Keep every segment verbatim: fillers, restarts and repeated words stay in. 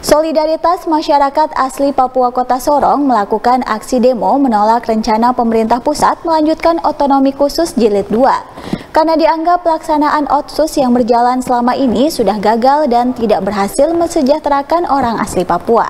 Solidaritas Masyarakat Asli Papua Kota Sorong melakukan aksi demo menolak rencana pemerintah pusat melanjutkan otonomi khusus jilid dua. Karena dianggap pelaksanaan otsus yang berjalan selama ini sudah gagal dan tidak berhasil mensejahterakan orang asli Papua.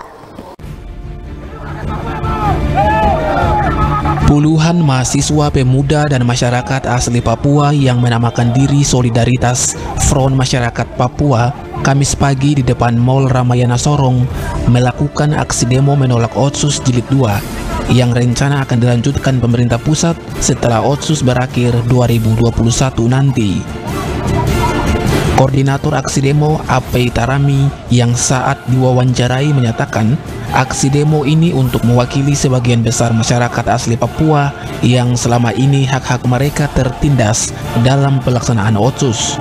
Puluhan mahasiswa, pemuda, dan masyarakat asli Papua yang menamakan diri Solidaritas Front Masyarakat Papua Kamis pagi di depan Mall Ramayana Sorong melakukan aksi demo menolak Otsus Jilid dua yang rencana akan dilanjutkan pemerintah pusat setelah Otsus berakhir dua ribu dua puluh satu nanti. Koordinator aksi demo Apei Tarami yang saat diwawancarai menyatakan aksi demo ini untuk mewakili sebagian besar masyarakat asli Papua yang selama ini hak-hak mereka tertindas dalam pelaksanaan Otsus.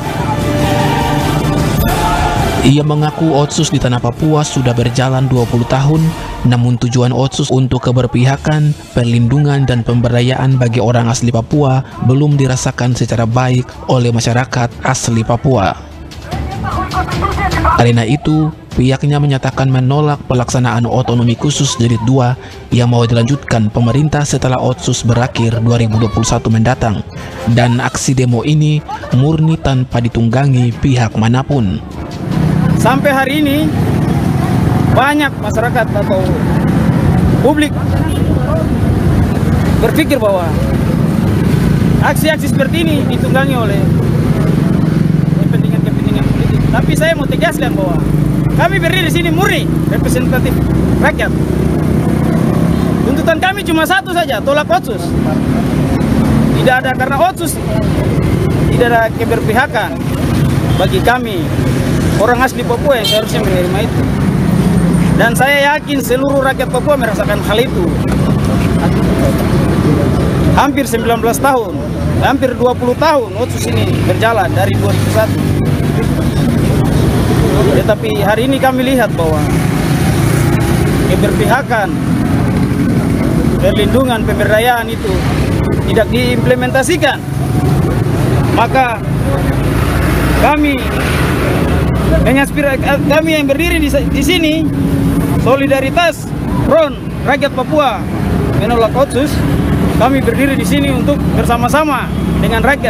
Ia mengaku Otsus di tanah Papua sudah berjalan dua puluh tahun, namun tujuan Otsus untuk keberpihakan, perlindungan, dan pemberdayaan bagi orang asli Papua belum dirasakan secara baik oleh masyarakat asli Papua. Karena itu, pihaknya menyatakan menolak pelaksanaan otonomi khusus jilid dua yang mau dilanjutkan pemerintah setelah Otsus berakhir dua ribu dua puluh satu mendatang. Dan aksi demo ini murni tanpa ditunggangi pihak manapun. Sampai hari ini banyak masyarakat atau publik berpikir bahwa aksi-aksi seperti ini ditunggangi oleh kepentingan-kepentingan politik. Tapi saya mau tegaskan bahwa kami berdiri di sini murni representatif rakyat. Tuntutan kami cuma satu saja, tolak Otsus. Tidak ada, karena Otsus tidak ada keberpihakan bagi kami orang asli Papua yang seharusnya menerima itu. Dan saya yakin seluruh rakyat Papua merasakan hal itu. Hampir sembilan belas tahun, hampir dua puluh tahun Otsus ini berjalan dari dua ribu satu. Tetapi hari ini kami lihat bahwa keberpihakan, perlindungan, pemberdayaan itu tidak diimplementasikan. Maka kami kami yang berdiri di, di sini, Solidaritas Front Rakyat Papua menolak Otsus. Kami berdiri di sini untuk bersama-sama dengan rakyat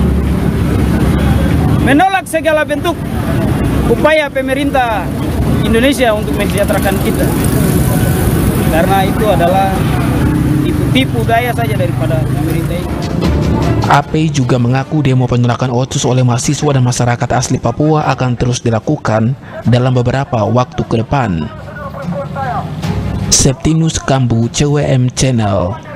menolak segala bentuk upaya pemerintah Indonesia untuk mensejahterakan kita. Karena itu adalah tipu daya saja daripada pemerintah itu. Apei juga mengaku demo penolakan Otsus oleh mahasiswa dan masyarakat asli Papua akan terus dilakukan dalam beberapa waktu ke depan. Septinus Kambu, C W M Channel.